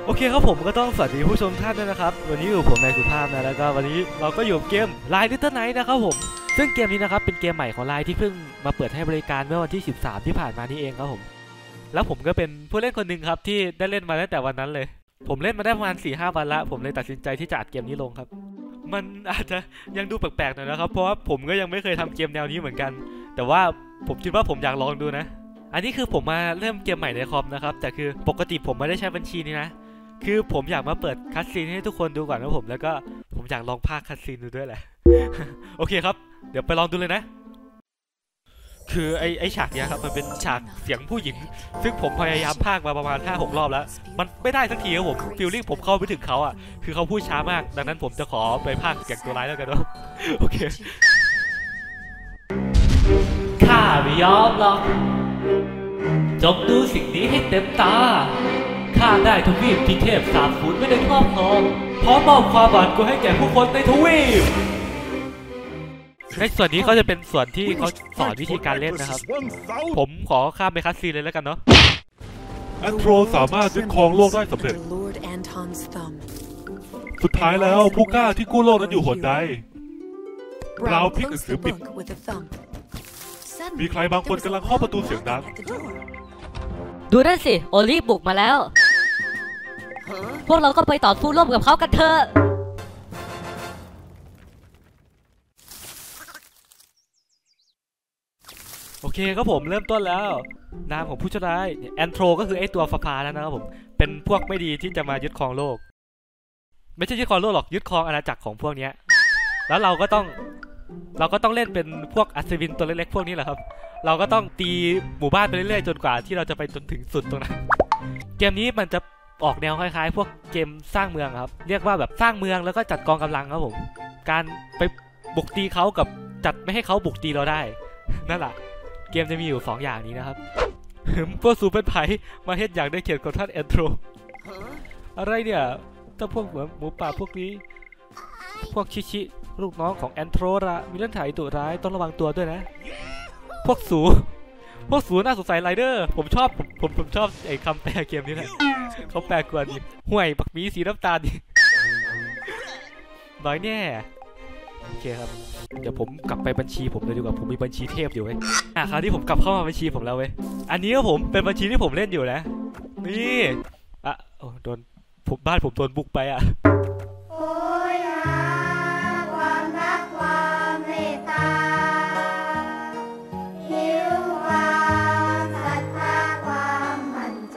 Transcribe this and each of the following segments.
โอเคครับผมก็ต้องสวัสดีผู้ชมท่านด้วยนะครับวันนี้อยู่ผมนายสุภาพนะแล้วก็วันนี้เราก็อยู่เกม Line Little Night นะครับผมซึ่งเกมนี้นะครับเป็นเกมใหม่ของ Line ที่เพิ่งมาเปิดให้บริการเมื่อวันที่13ที่ผ่านมานี่เองครับผมแล้วผมก็เป็นผู้เล่นคนหนึ่งครับที่ได้เล่นมาตั้งแต่วันนั้นเลยผมเล่นมาได้ประมาณ 4-5 วันละผมเลยตัดสินใจที่จะอัดเกมนี้ลงครับมันอาจจะยังดูแปลกๆหน่อยนะครับเพราะว่าผมก็ยังไม่เคยทำเกมแนวนี้เหมือนกันแต่ว่าผมคิดว่าผมอยากลองดูนะอันนี้คือผมมาเริ่มเกมใหม่ในคอมนะครับแต่คือปกติผมไม่ได้ใช้บัญชีนี้นะคือผมอยากมาเปิดคัสซีนให้ทุกคนดูก่อนนะผมแล้วก็ผมอยากลองพากย์คัสซีนดูด้วยแหละ โอเคครับเดี๋ยวไปลองดูเลยนะคือไอฉากเนี้ยครับมันเป็นฉากเสียงผู้หญิงซึ่งผมพยายามพากย์มาประมาณ 5-6 รอบแล้วมันไม่ได้สักทีครับผมฟีลลิ่งผมเข้าไปถึงเขาอ่ะคือเขาพูดช้ามากดังนั้นผมจะขอไปพากย์เสียงตัวร้ายแล้วกันเนาะ โอเคข้าไม่ยอมหรอกจงดูสิ่งนี้ให้เต็มตาข้าได้ทวีปที่เทพสาบสูญไม่ได้ครอบครองพร้อมมอบความหวาดกลัวให้แก่ผู้คนในทวีปในส่วนนี้เขาจะเป็นส่วนที่เขาสอนวิธีการเล่นนะครับผมขอข้ามไปคัสซีนเลยแล้วกันเนาะแอนโทรสามารถยึดครองโลกได้สำเร็จสุดท้ายแล้วผู้กล้าที่กู้โลกนั้นอยู่หนใดเราพลิกหนังสือปิดมีใครบางคนกำลังเคาะประตูเสียงดังดูนั่นสิโอลิฟบุกมาแล้วพวกเราก็ไปต่อสู้ร่วมกับเขากันเถอะโอเคครับผมเริ่มต้นแล้วนามของผู้ชนะแอนโทรก็คือไอตัวฟ้าแล้วนะครับผมเป็นพวกไม่ดีที่จะมายึดครองโลกไม่ใช่ยึดครองโลกหรอกยึดครองอาณาจักรของพวกนี้แล้วเราก็ต้องเล่นเป็นพวกอัศวินตัวเล็กๆพวกนี้แหละครับเราก็ต้องตีหมู่บ้านไปเรื่อยๆจนกว่าที่เราจะไปจนถึงสุดตรงนั้นเกมนี้มันจะออกแนวคล้ายๆพวกเกมสร้างเมืองครับเรียกว่าแบบสร้างเมืองแล้วก็จัดกองกำลังครับผมการไปบุกตีเขากับจัดไม่ให้เขาบุกตีเราได้นั่นแหละเกมจะมีอยู่2อย่างนี้นะครับพวกซูเปอร์ไพร์มาเฮ็ดอย่างได้เขียนกับท่านแอนโทรอะไรเนี่ยถ้าพวกเหมือนหมูป่าพวกนี้พวกชิลูกน้องของแอนโทรละมีเรื่องถ่ายดุร้ายต้องระวังตัวด้วยนะพวกสูน่าสงสัยไรเดอร์ผมชอบไอ้คำแปลเกมนี้แหละเขาแปลกว่าดิห่วยปักมีสีน้ำตาลดิน้อยแน่โอเคครับเดี๋ยวผมกลับไปบัญชีผมเลยดีกว่าผมมีบัญชีเทพอยู่เว้ยคราวนี้ผมกลับเข้ามาบัญชีผมแล้วเว้ยอันนี้ก็ผมเป็นบัญชีที่ผมเล่นอยู่นะนี่โอ้โดนบ้านผมโดนบุกไปความรักความเมตตาหิวความศรัทธาความมั่นใจ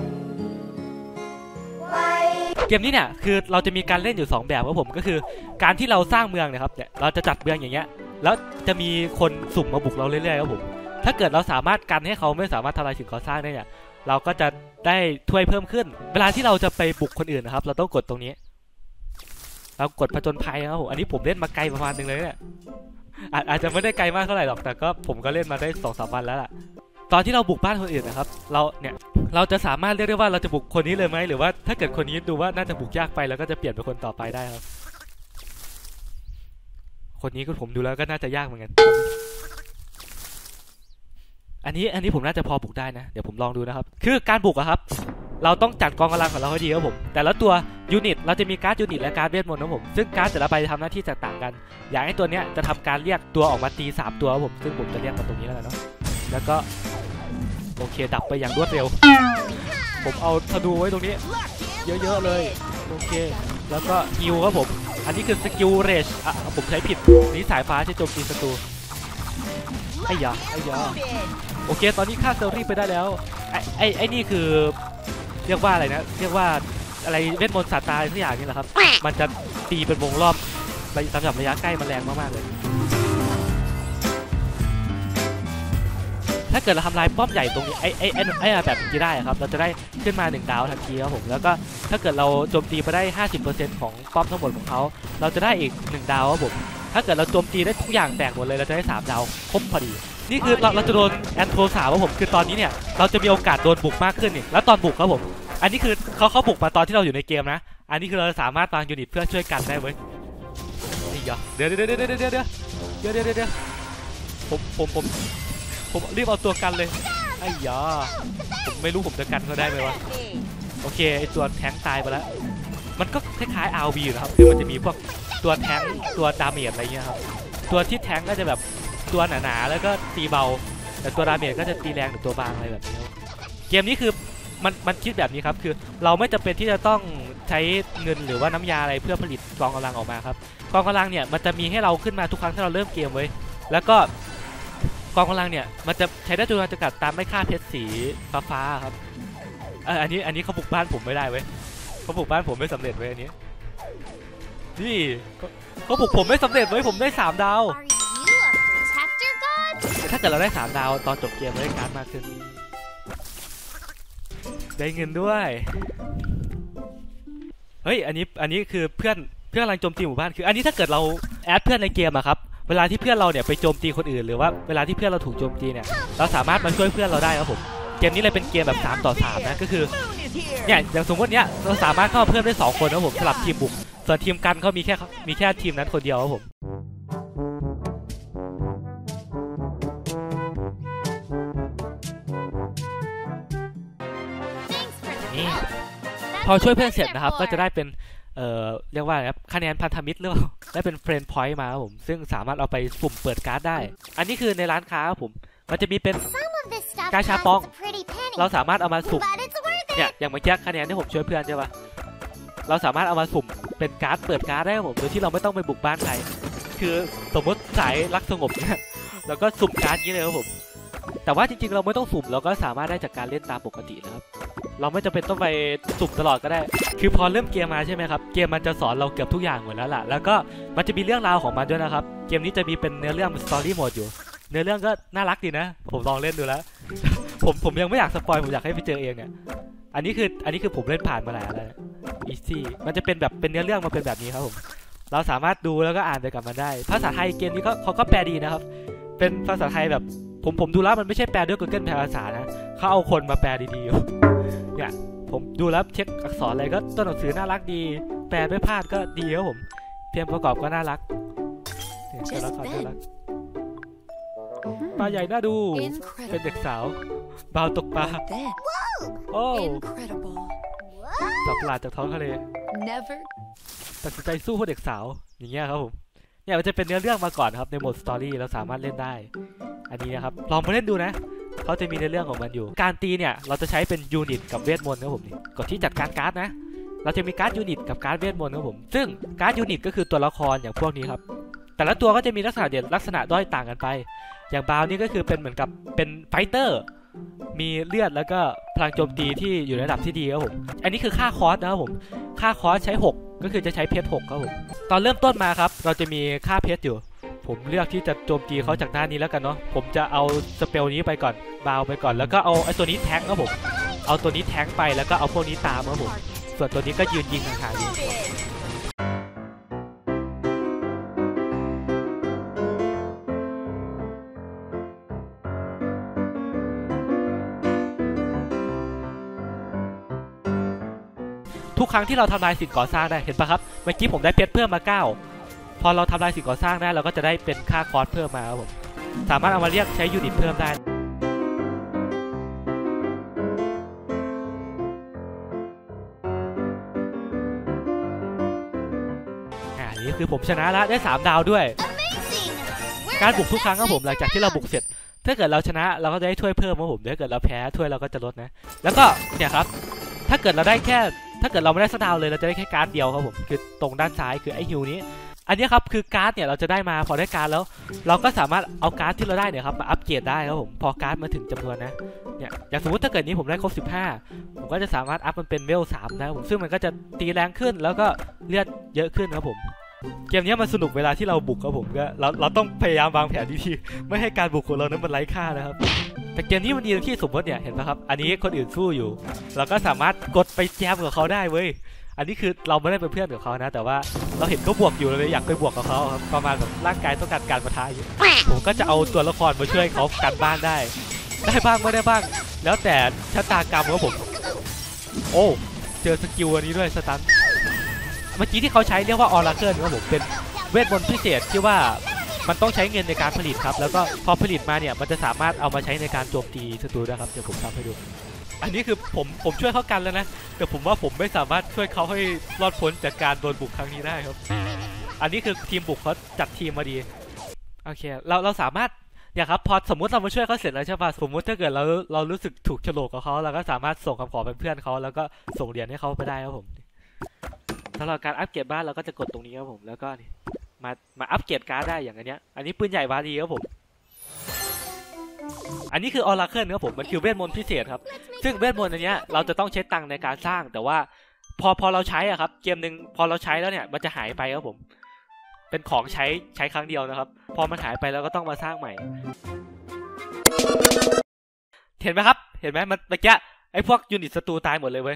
เกมนี้เนี่ยคือเราจะมีการเล่นอยู่2แบบครับผมก็คือการที่เราสร้างเมืองเนี่ยครับเนี่ยเราจะจัดเมืองอย่างเงี้ยแล้วจะมีคนสุ่มมาบุกเราเรื่อยๆครับผมถ้าเกิดเราสามารถกันให้เขาไม่สามารถทำลายสิ่งก่อสร้างได้เนี่ยเราก็จะได้ถ้วยเพิ่มขึ้นเวลาที่เราจะไปบุกคนอื่นนะครับเราต้องกดตรงนี้เรากดผจญภัยครับผมอันนี้ผมเล่นมาไกลประมาณนึงเลยเนี่ยอาจจะไม่ได้ไกลมากเท่าไหร่หรอกแต่ก็ผมก็เล่นมาได้ 2-3 วันแล้วล่ะตอนที่เราบุกบ้านคนอื่นนะครับเราจะสามารถเรียกได้ว่าเราจะบุกคนนี้เลยไหมหรือว่าถ้าเกิดคนนี้ดูว่าน่าจะบุกยากไปแล้วก็จะเปลี่ยนเป็นคนต่อไปได้ครับคนนี้ก็ผมดูแล้วก็น่าจะยากเหมือนกันอันนี้ผมน่าจะพอบุกได้นะเดี๋ยวผมลองดูนะครับคือการบุกอะครับเราต้องจัดกองกำลังของเราให้ดีครับผมแต่ละตัวยูนิตเราจะมีการ์ดยูนิตและการ์ดเวทมนต์ครับผมซึ่งการ์ดแต่ละใบทำหน้าที่แตกต่างกันอย่างไอ้ตัวเนี้ยจะทำการเรียกตัวออกมาตี3ตัวครับผมซึ่งผมจะเรียกมาตรงนี้แล้วกันเนาะแล้วก็โอเคดับไปอย่างรวดเร็วผมเอาธนูไว้ตรงนี้เยอะๆเลยโอเคแล้วก็ฮิวครับผมอันนี้คือสกิลเรจผมใช้ผิดนี่สายฟ้าที่โจมตีศัตรูไอ้ยาโอเคตอนนี้ฆ่าเซอรี่ไปได้แล้วไอ้นี่คือเรียกว่าอะไรนะเรียกว่าอะไรเวทมนต์ศาสตราทุกอย่างนี่แหละครับมันจะตีเป็นวงรอบสำหรับระยะใกล้มันแรงมากๆเลยถ้าเกิดเราทำลายป้อมใหญ่ตรงนี้ไอ้แบบนี้ได้ครับเราจะได้ขึ้นมา1ดาวทันทีครับผมแล้วก็ถ้าเกิดเราโจมตีไปได้ 50% ของป้อมทั้งหมดของเขาเราจะได้อีก1ดาวครับผมถ้าเกิดเราโจมตีได้ทุกอย่างแตกหมดเลยเราจะได้3ดาวครบพอดีนี่คือเราจะโดนแอนโทรสาวครับผมคือตอนนี้เนี่ยเราจะมีโอกาสโดนบุกมากขึ้นนี่แล้วตอนบุกครับผมอันนี้คือเขาบุกมาตอนที่เราอยู่ในเกมนะอันนี้คือเราสามารถวางยูนิตเพื่อช่วยกันได้เว้ยนี่เดี๋ยวผมรีบเอาตัวกันเลยไอ้ยาผมไม่รู้ผมจะกันเขาได้ไหมวะโอเคไอตัวแทงตายไปแล้วมันก็คล้ายๆ RV อยู่นะครับคือมันจะมีพวกตัวแทงตัวดาเมจอะไรเงี้ยครับตัวที่แทงก็จะแบบตัวหนาๆแล้วก็ตีเบาแต่ตัวดาเมจก็จะตีแรงหรือตัวบางอะไรแบบนี้เกมนี้คือมันคิดแบบนี้ครับคือเราไม่จำเป็นที่จะต้องใช้เงินหรือว่าน้ำยาอะไรเพื่อผลิตกองกำลังออกมาครับกองกำลังเนี่ยมันจะมีให้เราขึ้นมาทุกครั้งที่เราเริ่มเกมไว้แล้วก็กองกำลังเนี่ยมันจะใช้ได้จำนวนจำกัดตามไม่ค่าเพชรสีฟ้าครับอันนี้เขาบุกบ้านผมไม่ได้เว้ยเขาบุกบ้านผมไม่สำเร็จเว้ยอันนี้นี่เขาบุกผมไม่สำเร็จเว้ยผมได้3 ดาวแต่ถ้าเกิดเราได้3 ดาวตอนจบเกมเราได้การ์ดมากขึ้นได้เงินด้วยเฮ้ยอันนี้คือเพื่อนกำลังโจมตีหมู่บ้านคืออันนี้ถ้าเกิดเราแอดเพื่อนในเกมอะครับเวลาที่เพื่อนเราเนี่ยไปโจมตีคนอื่นหรือว่าเวลาที่เพื่อนเราถูกโจมตีเนี่ยเราสามารถมาช่วยเพื่อนเราได้ครับผมเกมนี้เลยเป็นเกมแบบ3 ต่อ 3นะก็คือเนี่ยอย่างสมมติเนี้ยเราสามารถเข้าเพิ่มได้2 คนนะผมสลับทีมบุกส่วนทีมกันเขามีแค่ทีมนั้นคนเดียวครับผมนี่พอช่วยเพื่อนเสร็จนะครับก็จะได้เป็นเรียกว่าอะไรครับคะแนนพันธมิตรหรือเปล่าได้เป็นเฟรนด์พอยต์มาครับผมซึ่งสามารถเอาไปสุ่มเปิดการ์ดได้อันนี้คือในร้านค้าครับผมมันจะมีเป็นกาชาปองเราสามารถเอามาสุ่มเนี่ยอย่างเมื่อกี้คะแนนที่ผมช่วยเพื่อนใช่ปะเราสามารถเอามาสุ่มเป็นการ์ดเปิดการ์ดได้ครับผมโดยที่เราไม่ต้องไปบุกบ้านใครคือสมมติสายรักสงบเนี่ยเราก็สุ่มการ์ดนี้เลยครับผมแต่ว่าจริงๆเราไม่ต้องสุ่มเราก็สามารถได้จากการเล่นตามปกตินะครับเราไม่จำเป็นต้องไปสุ่มตลอดก็ได้คือพอเริ่มเกมมาใช่ไหมครับเกมมันจะสอนเราเกือบทุกอย่างหมดแล้วล่ะแล้วก็มันจะมีเรื่องราวของมันด้วยนะครับเกมนี้จะมีเป็นเนื้อเรื่องสตอรี่โหมดอยู่เนื้อเรื่องก็น่ารักดีนะผมลองเล่นดูแล้ว ผมยังไม่อยากสปอยผมอยากให้ไปเจอเองเนี่ยอันนี้คือผมเล่นผ่านมาแล้วนะอีซี่มันจะเป็นแบบเป็นเนื้อเรื่องมาเป็นแบบนี้ครับผมเราสามารถดูแล้วก็อ่านไปกับมันได้ภาษาไทยเกมนี้เขาก็แปลดีนะครับเป็นภาษาไทยแบบผมดูแล้วมันไม่ใช่แปลด้วย Google แปลภาษานะเขาเอาคนมาแปลดีๆอยู่เนี่ยผมดูแล้วเช็คอักษรอะไรก็ตัวหนังสือน่ารักดีแปลไม่พลาดก็ดีครับผมเพลงประกอบก็น่ารักน่ารักปลาใหญ่น่าดูเป็นเด็กสาวบาวตกปลาโอ้สับประหลาดจากท้องทะเลตัดสินใจสู้พวกเด็กสาวอย่างเงี้ยครับผมเนี่ยมันจะเป็นเนื้อเรื่องมาก่อนครับในโหมดสตอรี่เราสามารถเล่นได้อันนี้นะครับลองมาเล่นดูนะเขาจะมีในเรื่องของมันอยู่การตีเนี่ยเราจะใช้เป็นยูนิตกับเวทมนต์ครับผมนี่กดที่จัดการการ์ดนะเราจะมีการ์ดยูนิตกับการ์ดเวทมนต์ครับผมซึ่งการ์ดยูนิตก็คือตัวละครอย่างพวกนี้ครับแต่ละตัวก็จะมีลักษณะเด่นลักษณะด้อยต่างกันไปอย่างบาวนี่ก็คือเป็นเหมือนกับเป็นไฟเตอร์มีเลือดแล้วก็พลังโจมตีที่อยู่ในระดับที่ดีครับผมอันนี้คือค่าคอสนะครับผมค่าคอสใช้6ก็คือจะใช้เพชร6ครับผมตอนเริ่มต้นมาครับเราจะมีค่าเพชรอยู่ผมเลือกที่จะโจมตีเขาจากด้านนี้แล้วกันเนาะผมจะเอาสเปลนี้ไปก่อนบาวไปก่อนแล้วก็เอาไอ้ตัวนี้แทงครับผมเอาตัวนี้แทงไปแล้วก็เอาพวกนี้ตามครับผมส่วนตัวนี้ก็ยืนยิงห่างๆอยู่ทุกครั้งที่เราทำลายสิ่งก่อสร้างได้เห็นปะครับเมื่อกี้ผมได้เพชรเพิ่มมา9พอเราทำลายสิ่งก่อสร้างได้เราก็จะได้เป็นค่าคอสเพิ่มมาครับผมสามารถเอามาเรียกใช้ยูนิตเพิ่มได้นี่คือผมชนะแล้วได้3 ดาวด้วยการบุกทุกครั้งครับผมหลังจากที่เราบุกเสร็จถ้าเกิดเราชนะเราก็จะได้ถ้วยเพิ่มครับผมถ้าเกิดเราแพ้ถ้วยเราก็จะลดนะแล้วก็เนี่ยครับถ้าเกิดเราไม่ได้สักดาวเลยเราจะได้แค่การ์ดเดียวครับผมคือตรงด้านซ้ายคือไอฮิวนี้อันนี้ครับคือการ์ดเนี่ยเราจะได้มาพอได้การ์ดแล้วเราก็สามารถเอาการ์ดที่เราได้เนี่ยครับมาอัปเกรดได้ครับผมพอการ์ดมาถึงจำนวนนะเนี่ยอย่างสมมติถ้าเกิดนี้ผมได้ครบ15ผมก็จะสามารถอัพมันเป็นเวล3นะผมซึ่งมันก็จะตีแรงขึ้นแล้วก็เลือดเยอะขึ้นครับผมเกมนี้มันสนุกเวลาที่เราบุกครับผมก็เราต้องพยายามวางแผนดีๆไม่ให้การบุกของเรานั้นมันไร้ค่านะครับแต่เกมนี้มันดีตรงที่สมมติเนี่ยเห็นไหมครับอันนี้คนอื่นสู้อยู่เราก็สามารถกดไปแจมกับเขาได้เว้ยอันนี้คือเราไม่ได้เป็นเพื่อนกับเขานะแต่ว่าเราเห็นเขาบวกอยู่เลยอยากไปบวกกับเขาครับประมาณแบบร่างกายต้องการปะทะอยู่ผมก็จะเอาตัวละครมาช่วยเขากันบ้านได้บ้างไม่ได้บ้างแล้วแต่ชะตากรรมของผมโอ้เจอสกิลอันนี้ด้วยสตันเมื่อกี้ที่เขาใช้เรียกว่าออราเคิลครับผมเป็นเวทมนต์พิเศษที่ว่ามันต้องใช้เงินในการผลิตครับแล้วก็พอผลิตมาเนี่ยมันจะสามารถเอามาใช้ในการโจมตีศัตรูได้ครับเดี๋ยวผมทำให้ดูอันนี้คือผมช่วยเขากันแล้วนะแต่ผมว่าผมไม่สามารถช่วยเขาให้รอดพ้นจากการโดนบุกครั้งนี้ได้ครับอันนี้คือทีมบุกเขาจัดทีมมาดีโอเคเราสามารถเนี่ยครับพอสมมุติเรามาช่วยเขาเสร็จแล้วใช่ป่ะสมมุติถ้าเกิดเรารู้สึกถูกโฉลกกับเขาเราก็สามารถส่งคำขอเป็นเพื่อนเขาแล้วก็ส่งเหรียญให้เขาไปได้ครับผมสำหรับการอัปเกรดบ้านเราก็จะกดตรงนี้ครับผมแล้วก็นี่มาอัปเกรดการ์ดได้อย่างอันนี้ปืนใหญ่วารีครับผมอันนี้คือออราเคิลครับผมมันคือเวทมนต์พิเศษครับซึ่งเวทมนต์อันนี้เราจะต้องใช้ตังค์ในการสร้างแต่ว่าพอเราใช้อ่ะครับเกมหนึ่งพอเราใช้แล้วเนี่ยมันจะหายไปครับผมเป็นของใช้ครั้งเดียวนะครับพอมันหายไปแล้วก็ต้องมาสร้างใหม่เห็นไหมครับเห็นไหมมันเมื่อกี้ไอ้พวกยูนิตศัตรูตายหมดเลยเว้ย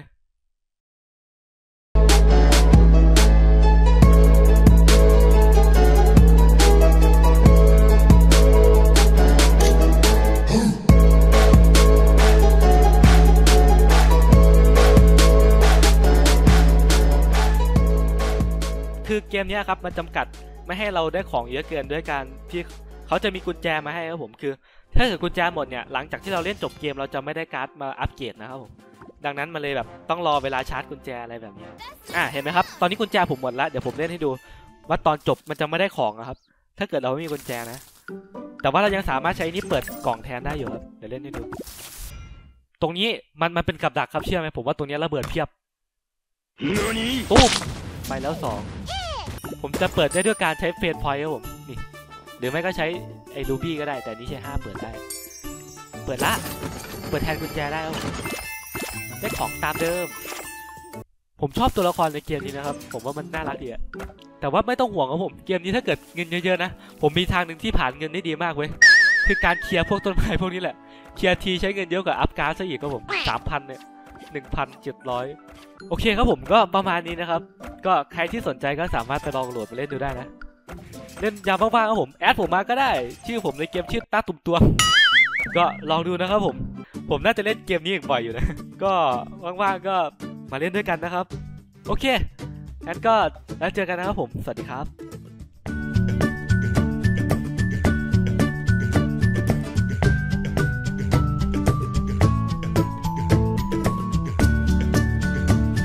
คือเกมนี้ครับมันจำกัดไม่ให้เราได้ของเยอะเกินด้วยการที่เขาจะมีกุญแจมาให้ครับผมคือถ้าเกิดกุญแจหมดเนี่ยหลังจากที่เราเล่นจบเกมเราจะไม่ได้การ์ดมาอัปเกรดนะครับผมดังนั้นมันเลยแบบต้องรอเวลาชาร์จกุญแจอะไรแบบนี้เห็นไหมครับตอนนี้กุญแจผมหมดแล้วเดี๋ยวผมเล่นให้ดูว่าตอนจบมันจะไม่ได้ของนะครับถ้าเกิดเราไม่มีกุญแจนะแต่ว่าเรายังสามารถใช้นี้เปิดกล่องแทนได้อยู่ครับเดี๋ยวเล่นให้ดูตรงนี้มันเป็นกับดักครับเชื่อไหมผมว่าตรงนี้ระเบิดเพียบตู้มไปแล้ว2ผมจะเปิดได้ด้วยการใช้เฟสพอยต์ครับผมนี่หรือไม่ก็ใช้ไอ้รูบี้ก็ได้แต่นี้ใช้5เปิดได้เปิดแทนกุญแจได้ครับได้ของตามเดิมผมชอบตัวละครในเกมนี้นะครับผมว่ามันน่ารักดีอะแต่ว่าไม่ต้องห่วงครับผมเกมนี้ถ้าเกิดเงินเยอะๆนะผมมีทางหนึ่งที่ผ่านเงินได้ดีมากเว้ยคือการเคลียร์พวกต้นไม้พวกนี้แหละเคลียร์ทีใช้เงินเยอะกว่าอัพการ์ดซะอีกครับผม 3,000 เนี่ย 1,700 โอเคครับผมก็ประมาณนี้นะครับก็ใครที่สนใจก็สามารถไปลองโหลดมาเล่นดูได้นะเล่นยามว่างๆครับผมแอดผมมาก็ได้ชื่อผมในเกมชื่อตาตุ่มตัวก็ลองดูนะครับผมน่าจะเล่นเกมนี้อีกบ่อยอยู่นะก็ว่างๆก็มาเล่นด้วยกันนะครับโอเคงั้นก็แล้วเจอกันนะครับผมสวัสดีครับ